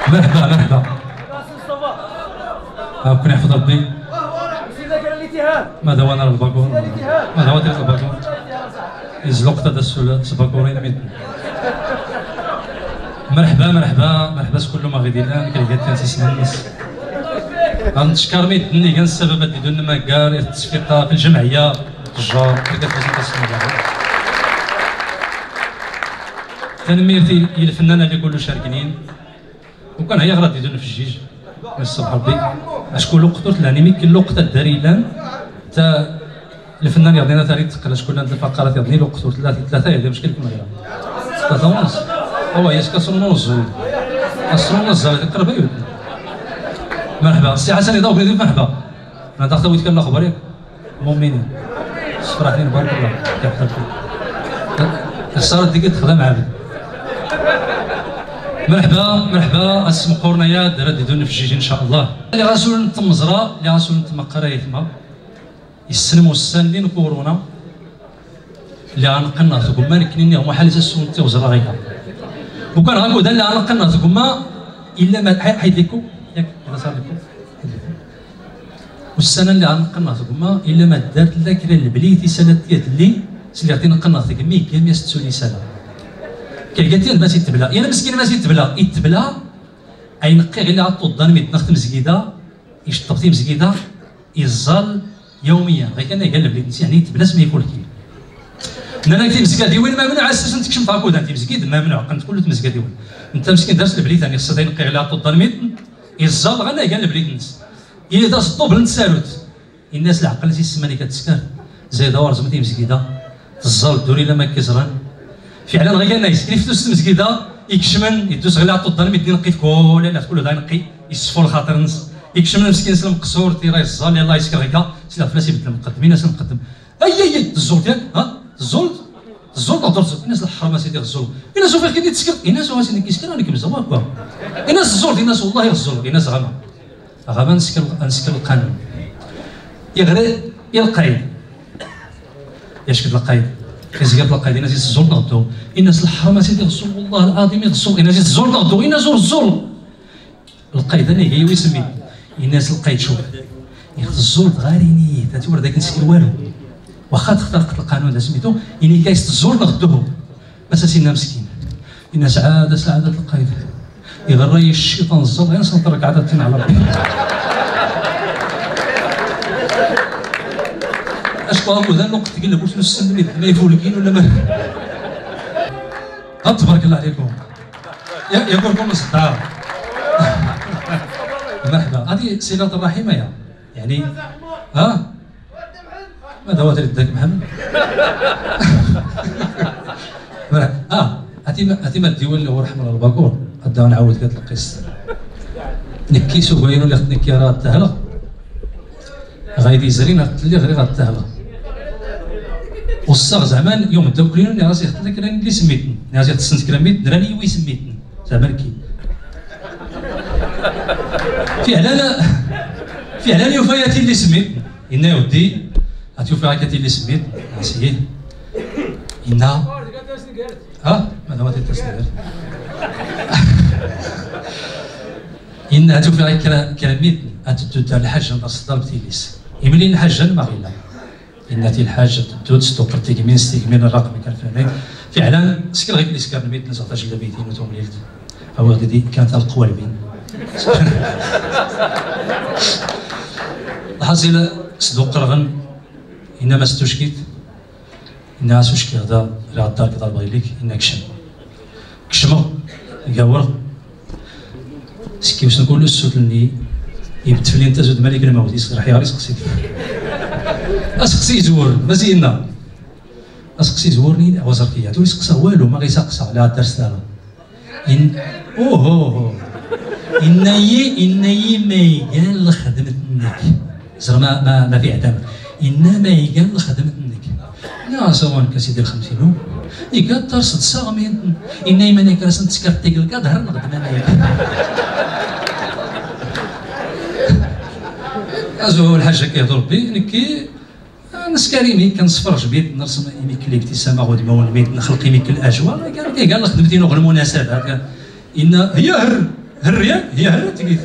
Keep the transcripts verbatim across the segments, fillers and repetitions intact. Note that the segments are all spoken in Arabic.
مرحبا مرحبا. كون يحفظ ربي. ماذا وانا الباكور؟ ماذا هو تلك الباكور؟ يزلق هذا السؤال سباكورين ميت. مرحبا مرحبا مرحبا كل ما غادي الان كيلقى تنسيسنا الناس. غنشكر ميت اللي كان السبب اللي دون ما كار التصفيق في الجمعيه الجار كيلقى تنسيسنا. تنميرتي هي الفنانه اللي كلو شاركين وكان هي غادي يدون في الجيج الصبح ربي اشكون لقطه الانمي كل لقطه داري لان تا الفنان يعطينا تاريخ تقل شكون عند الفقرات يعطيني لقطه ثلاثه ثلاثه هذه مشكل كما غير ثلاثه ونص هو هي كسر ونص كسر ونص قرب يود. مرحبا السي حسن يضرب بيدي مرحبا انا داخل ويتكلم الاخبار ياك مؤمنين صفر حين بارك الله كيحضر الصارت ديك تخدم عابد. مرحبا مرحبا اسم قرنيات راه يدون في الجيج ان شاء الله. اللي غاسول نتم مزرا اللي غاسول نتم قرايه تما يسلموا الساندين كورونا اللي غنقنا تكما كنيني هما حال السون تي وزرا غيكا وكان غنقول اللي غنقنا تكما الا ما حيد لكم ياك الا صار لكم والسنه اللي غنقنا تكما الا ما دارت لا كرا البليتي سنه ديال اللي اللي عطينا قنا تكمي كامل ستوني سنه كيلقى ما تيتبلا يا مسكين ما تيتبلا يتبلا اي نقي غير عطو الظن يتنخت مزكيده يشطبتي مزكيده يزال يوميا غير كان قال البليت يعني يتبلا ما ياكل كي انا كنت مزكادي وين ما منع اساسا تكشم طاكود انت مزكيد ما منع كنت كل مزكادي وين انت مسكين دارت البليت يعني خصها ينقي غير عطو الظن يزال غير قال البليت الناس الا داز الطوبل نتسالوت الناس العقل تيسماني كتسكر زايده ورزمتي مزكيده تزال دوري لا ما كيزران فعلا غير كان نايس كيف دوز المسكيده يكشمن يدوز غير عطو الظلم يدي نقي كل لا كله دا ينقي يصفو الخاطر نص يكشمن مسكين سلم قصور تيرا يزال يلاه يسكر هكا سي فلاس يبدل المقدمين ناس نقدم اي اي الزولت ياك ها الزولت الزولت هضرت الناس الحرام سيدي الزولت الناس فين كيدي تسكر الناس هو سيدي كيسكر انا كيبزا هكا الناس الزولت الناس والله الزولت الناس غاما غاما نسكر نسكر القانون يا غير يا القايد ياش كد القايد كيزيد القايد الناس الزول نغدو الناس الحرام سيدي الزول والله العظيم الزول الناس الزول نغدو الناس زور الزول القايد انا هي ويسمي الناس القايد شوف الزول غاريني تا ورا داك نسكر والو واخا تخترق القانون هذا سميتو يعني كايس الزول نغدوه بس سينا مسكين الناس عاده سعاده القايد يغري الشيطان الزول غير نسنطرك عاده على ربي اشكو هاكو ذا الوقت تقلب واش نسلم ما يفولكين ولا ما ها تبارك الله عليكم يا يقولكم الصداع مرحبا هذه صله الرحم يا يعني ها ماذا هو تريد محمد اه هاتي هاتي ما الديوان اللي هو رحمه الباكور غدا نعاود كذا القصه نكيسو باينو اللي خدني كي راه تهلا غايدي زرين اللي غير غتهلا والصاغ زعما يوم الدوكلين اللي راسي خدت لك اللي سميتني راسي تسنت كلاميت دراني وي سميتني زعما كي فعلا فعلا يوفياتي اللي سميتني إن يودي هتوفي هكاتي اللي سميت ناسيه إن ها ماذا هو تتصل إن هتوفي هاي كلاميت هتدود على الحاجة نصدر بتيليس يملين الحاجة ما غيلا إن تي الحاجة تدود ستوقر تيكمين ستيكمين الرقم كان فهمي فعلا سكر غير اللي سكر ميت نزعطاش إلا بيتين وتوم ليلت أو غادي كانت القوى البين الحاصل صدوق رغن إنما ستوشكيت إنها سوشكي غدا راه الدار كدا بغي ليك إنا كشم كشمو كاور سكي واش نقولو السود اللي يبت فلي انت زود ملك الموت يسقي حياري سقسي اسقسي زور مزينا اسقسي زورني وزركيه تولي سقسا والو ما غيسقسا لا درس لا ان اوه اوه إني إني ما يقال خدمتنك زعما ما ما, ما في عدم إنما يقال خدمتنك لا سواء كسيدي الخمسين يقال ترصد ساغمين إني ماني كرسن تسكرتيك الكادر نخدم أنا أزو الحاجة كيهضر بي نكي نسكاريمي كنصفرج بيت نرسم يميك الابتسامة غادي ما ولميت نخلق يميك الأجواء كيقال خدمتي نوع المناسبات إن هي هر الريال هي هرا تقيت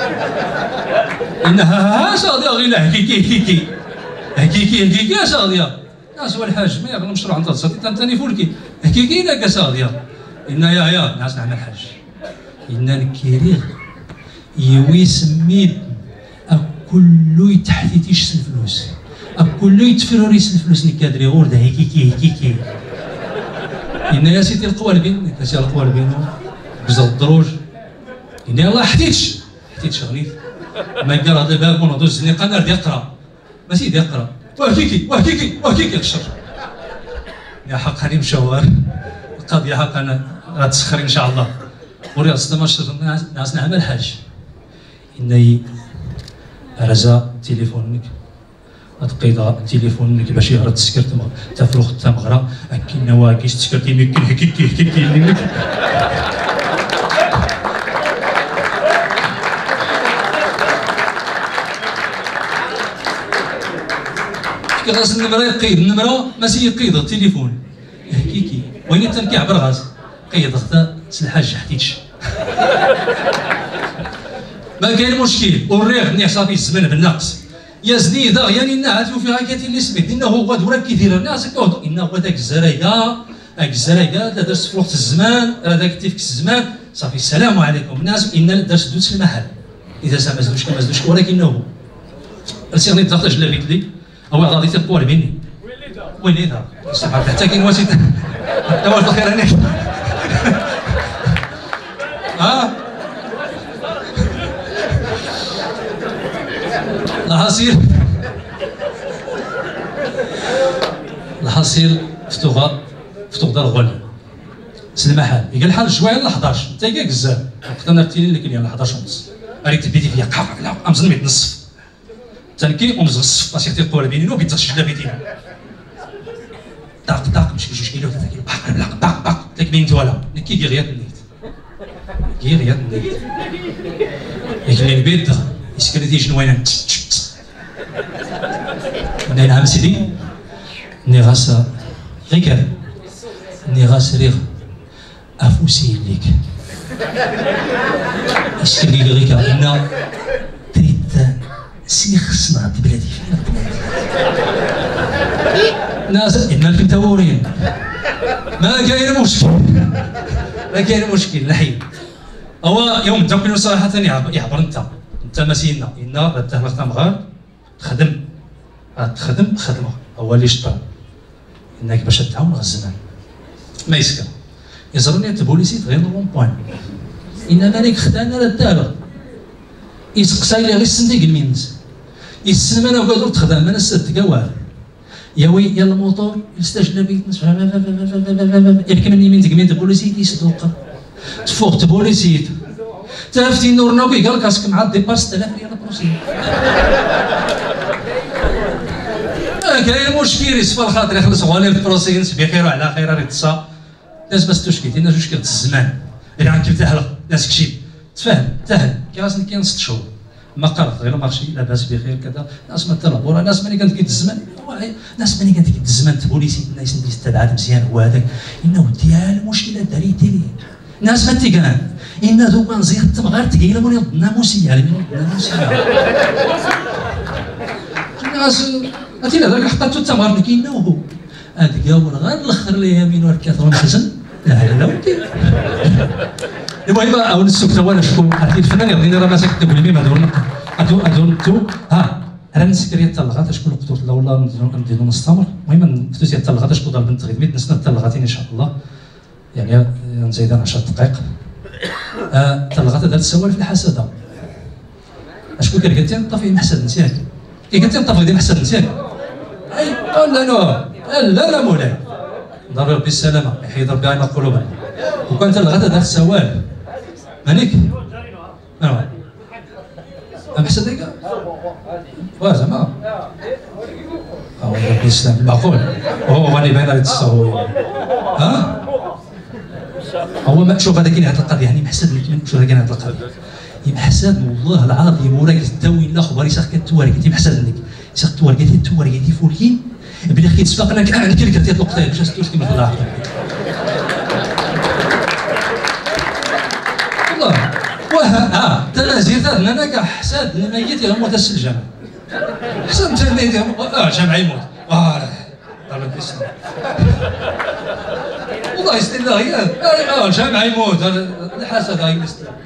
انها ها شاضيه غير هكيكي هكيكي هكيكي هكيكي شاضيه ناس هو الحاج ما يغلى مشروع عند الصوت تاني فولكي هكيكي لا شاضيه ان يا يا ناس نعمل الحاج ان الكريغ يوي سميت كله يتحديتيش الفلوس كله يتفروريس الفلوس اللي كادري غور ده هكيكي هكيكي ان يا سيدي القوالبين انت سي القوالبين بزاف الدروج ان يلاه حديتش حديتش غنيت ما قال هذا باب ونوض الزنيقه نار ديال يقرا ماشي ديال يقرا وهكيكي وهكيكي وهكيكي الشر يا حق هاني مشوار القضيه حق انا غتسخري ان شاء الله ورياض ستماشر ناس نعمل حاج اني رجا تليفونك تقيد تليفونك باش يهرب السكرت تفرخ التمغرة اكيد نواكيش تسكرتي ممكن هكيكي هكيكي منك خاص النمرة يقيد النمرة ماشي يقيد التليفون هكيكي وين انت كيعبر غاز قيد اختا الحاج حتيتش ما كاين مشكل والريغ ملي صافي الزمن بالنقص يا زنيده يعني نعاتو فيها كاتي اللي سميت انه غاد ورا كيدير الناس كوضو انه هو داك الزرايقه داك الزرايقه لا درت في وقت الزمان راه داك تيفك الزمان صافي السلام عليكم الناس ان درت دوت في المحل اذا ما زدوش كما زدوش ولكنه رسي غني تضغط جلابيت لي او غادي تقول مني وين هذا صافي حتى كاين واسيط توا الخير هناك اه الحاصل الحاصل فتوغا فتوغ دار غول سي المحل قال الحال شويه ل حداش انت كاع بزاف وقتنا التيلي اللي كاين ل حداش ونص ريت تبيتي فيا قاع لا امزن ميت نصف تنكي ومزغ الصف ماشي تيقول بيني بيت الشلا بيتي طاق طاق مشي جوج كيلو ثلاثة كيلو باق باق باق باق تاك بين تولا نكي كي غيات النيت كي غيات النيت ياك البيت يسكرتي شنو وين ناين عام سيدي ني غاس غير كذا ني غاس ريغ افوسي ليك اش كلي غير كذا ان تريد سي خصنا بلادي فين ناس ان الفتاورين ما كاين مشكل ما كاين مشكل الحين هو يوم التوكل صراحه يعبر انت انت مسينا ان راه مغار تخدم تخدم خدمه هو اللي شطر انك باش تعاون الزمان ما يسكر يزرني انت بوليسي غير لون بوين انما ليك خدانا راه دابا يسقسا لي غير الصنديق المينز يسلم انا وقادر تخدم انا سد كاع يا وي يا الموطور يستجلى بيت يركب من يمين تقمين بوليسي يسدوق تفوق بوليسي تافتي نور نوكي قال كاسك مع ديبار ستة آلاف ريال بروسي كاين مشكل يصفى الخاطر يخلص غالي البروسينس بخير وعلى خير راه تصا ناس بس تشكيتي ناس مشكل الزمان اللي عندك تهلا ناس كشي تفهم تهل كاس كاين ست شهور ما قرض غير مارشي لاباس بخير كذا ناس ما تلابورا ناس ملي كانت كيد الزمان ناس ملي كانت كيد الزمان تبوليسي الناس اللي استبعد مزيان هو هذاك انه ديال المشكله داريتي لي ناس ما تيكان ان دوك نزيد التمغار تقيله من الناموسيه على من الناموسيه ناس هاتي هذاك حطيتو التمغار كاين هو هذاك هو غير الاخر اللي يمين والكثر محسن لا لا ودي المهم او نسوق تا وانا شكون هذه الفنان يعطيني راه ماسك كتب لي هادو هادو هادو نتو ها انا نسكري الطلقات شكون قدرت لا والله نديرو نستمر المهم فتوسي الطلقات شكون ضرب بنت غير نسنا الطلقاتين ان شاء الله يعني نزيد عشر دقائق الطلقات دارت سوالف في الحسده اشكون كان قالت لي طفي محسد نسيك كي قالت لي طفي ديال محسد نسيك اي لا لا لا لا مولاي ضرب ربي السلامه يحيد ربي عنا قلوبنا وكانت الغدا دارت سوالف مانيك نعم محسد هكا واه زعما اه ربي يسلم معقول هو اللي باين على التصاوير ها هو ما شوف هذا كاين هذه القضيه يعني محسد من شوف هذا كاين هذه القضيه محسد والله العظيم وراك الداوي لا خبر يسخ كتواري قلت محسد لك يسخ تواري قلت التواري قلت فولكين بلي خيت سبقنا كاع كي قلت هذه النقطه باش تستوش كما الله والله واه اه تنازير تاعنا انا كاع حساد الميت يموت الجامع حسن انت الميت يموت اه جامع يموت اه طلب الاسلام والله يستر الله اه الجامع يموت الحسد هاي